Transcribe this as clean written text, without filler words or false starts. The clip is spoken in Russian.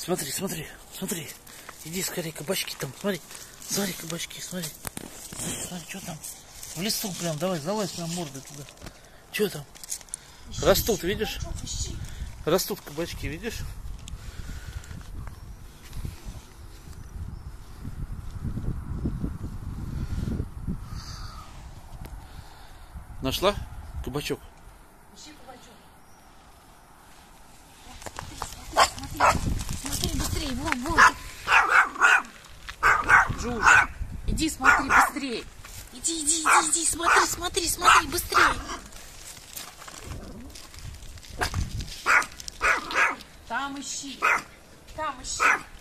Смотри, смотри, смотри. Иди скорее, кабачки там, смотри. Смотри, кабачки, смотри. Смотри, что там? В лесу прям, давай, залазь прям мордой туда. Что там? Растут, видишь? Растут кабачки, видишь? Нашла кабачок? Ищи кабачок. Смотри, быстрее, вон. Жужа, иди смотри быстрее. Иди, смотри, быстрее. Там ищи.